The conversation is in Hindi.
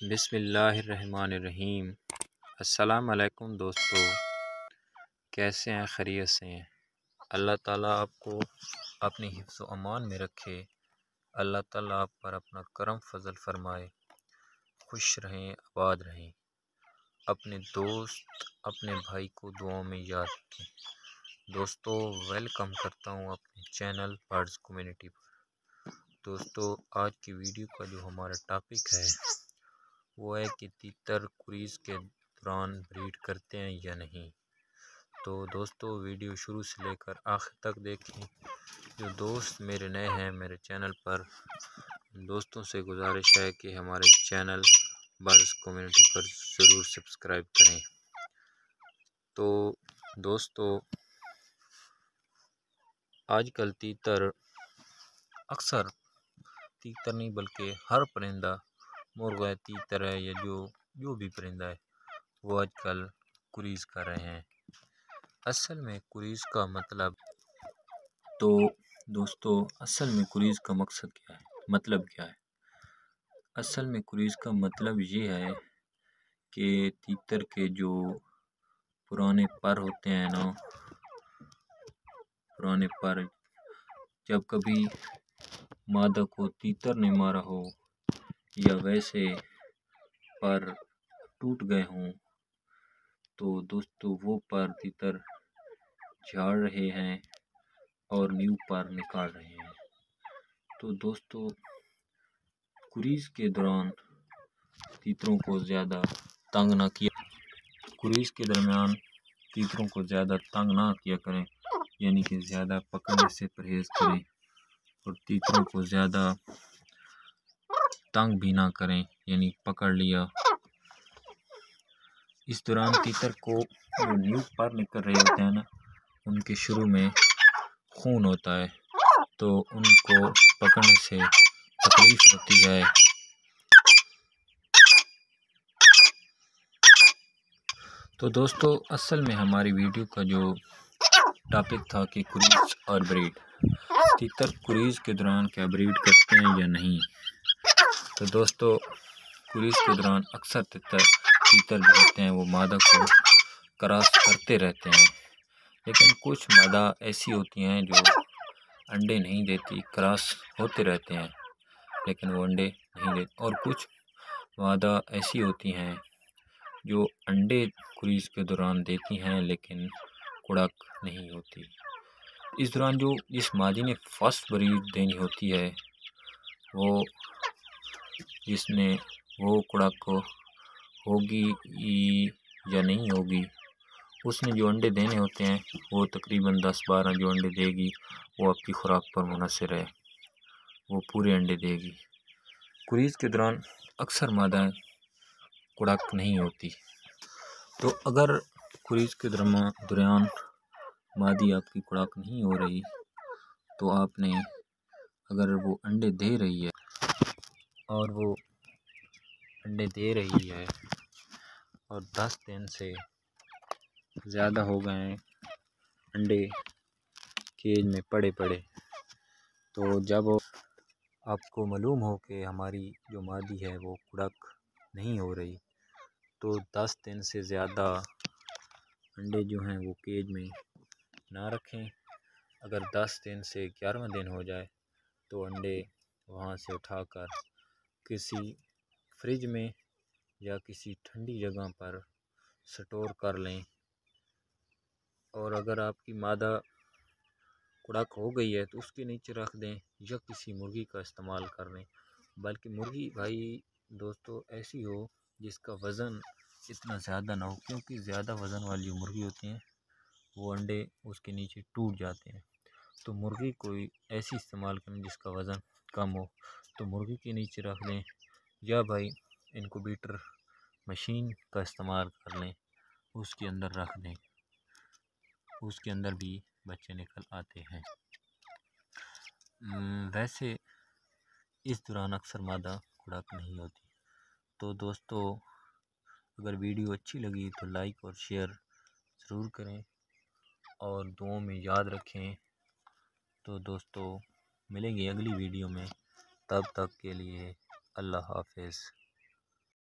बिस्मिल्लाहिर्रहमानिर्रहीम। अस्सलाम वालेकुम दोस्तों, कैसे हैं? खैरियत से हैं? अल्लाह ताला आपको अपनी हिफ्ज़ व अमान में रखे। अल्लाह ताला आप पर अपना करम फजल फरमाए। खुश रहें, आबाद रहें। अपने दोस्त, अपने भाई को दुआओं में याद रखें। दोस्तों, वेलकम करता हूँ अपने चैनल बर्ड्स कम्युनिटी पर। दोस्तों, आज की वीडियो का जो हमारा टॉपिक है वो है कि तीतर कुरीज़ के दौरान ब्रीड करते हैं या नहीं। तो दोस्तों, वीडियो शुरू से लेकर आखिर तक देखें। जो दोस्त मेरे नए हैं मेरे चैनल पर, दोस्तों से गुजारिश है कि हमारे चैनल बर्ड्स कम्युनिटी पर ज़रूर सब्सक्राइब करें। तो दोस्तों, आजकल तीतर अक्सर, तीतर नहीं बल्कि हर परिंदा, मुर्गा है, तीतर है या जो भी परिंदा है, वो आजकल कुरीज़ कर रहे हैं। असल में कुरीज़ का मतलब, तो दोस्तों असल में कुरीज़ का मकसद क्या है, मतलब क्या है? असल में कुरीज़ का मतलब ये है कि तीतर के जो पुराने पर होते हैं ना, पुराने पर, जब कभी मादा को तीतर ने मारा हो या वैसे पर टूट गए हों, तो दोस्तों वो पर तीतर झाड़ रहे हैं और न्यू पर निकाल रहे हैं। तो दोस्तों, कुरीज़ के दौरान तीतरों को ज़्यादा तंग ना किया, कुरीज़ के दरमियान तीतरों को ज़्यादा तंग ना किया करें, यानी कि ज़्यादा पकड़ने से परहेज़ करें और तीतरों को ज़्यादा तंग भी ना करें, यानी पकड़ लिया। इस दौरान तीतर को जो न्यू पर निकल रहे होते हैं ना, उनके शुरू में खून होता है, तो उनको पकड़ने से तकलीफ होती है। तो दोस्तों, असल में हमारी वीडियो का जो टॉपिक था कि कुरीज़ और ब्रीड, तीतर कुरीज़ के दौरान क्या ब्रीड करते हैं या नहीं। तो दोस्तों, कुरीज़ के दौरान अक्सर तीतर जो होते हैं वो मादा को क्रॉस करते रहते हैं, लेकिन कुछ मादा ऐसी होती हैं जो अंडे नहीं देती, क्रॉस होते रहते हैं लेकिन वो अंडे नहीं देती, और कुछ मादा ऐसी होती हैं जो अंडे कुरीज़ के दौरान देती हैं लेकिन कुड़क नहीं होती। इस दौरान जो जिस मादी ने फर्स्ट ब्रीड देनी होती है, वो जिसने वो कुड़क होगी या नहीं होगी, उसने जो अंडे देने होते हैं वो तकरीबन 10-12 जो अंडे देगी वो आपकी खुराक पर मुनहसर है, वो पूरे अंडे देगी। कुरीज़ के दौरान अक्सर मादाएं कुड़क नहीं होती। तो अगर कुरीज़ के दौरान मादी आपकी कुड़क नहीं हो रही, तो आपने, अगर वो अंडे दे रही है और वो अंडे दे रही है और 10 दिन से ज़्यादा हो गए हैं अंडे केज में पड़े, तो जब आपको मालूम हो कि हमारी जो मादी है वो कुड़क नहीं हो रही, तो 10 दिन से ज़्यादा अंडे जो हैं वो केज में ना रखें। अगर 10 दिन से 11वां दिन हो जाए तो अंडे वहाँ से उठाकर किसी फ्रिज में या किसी ठंडी जगह पर स्टोर कर लें। और अगर आपकी मादा कुड़क हो गई है तो उसके नीचे रख दें या किसी मुर्गी का इस्तेमाल कर लें। बल्कि मुर्गी भाई दोस्तों ऐसी हो जिसका वज़न इतना ज़्यादा ना हो, क्योंकि ज़्यादा वज़न वाली मुर्गी होती हैं वो अंडे उसके नीचे टूट जाते हैं। तो मुर्गी कोई ऐसी इस्तेमाल करें जिसका वज़न कम हो, तो मुर्गी के नीचे रख दें, या भाई इनक्यूबेटर मशीन का इस्तेमाल कर लें, उसके अंदर रख दें, उसके अंदर भी बच्चे निकल आते हैं। वैसे इस दौरान अक्सर मादा कुड़क नहीं होती। तो दोस्तों, अगर वीडियो अच्छी लगी तो लाइक और शेयर ज़रूर करें और दुआओं में याद रखें। तो दोस्तों, मिलेंगे अगली वीडियो में, तब तक के लिए अल्लाह हाफ़िज़।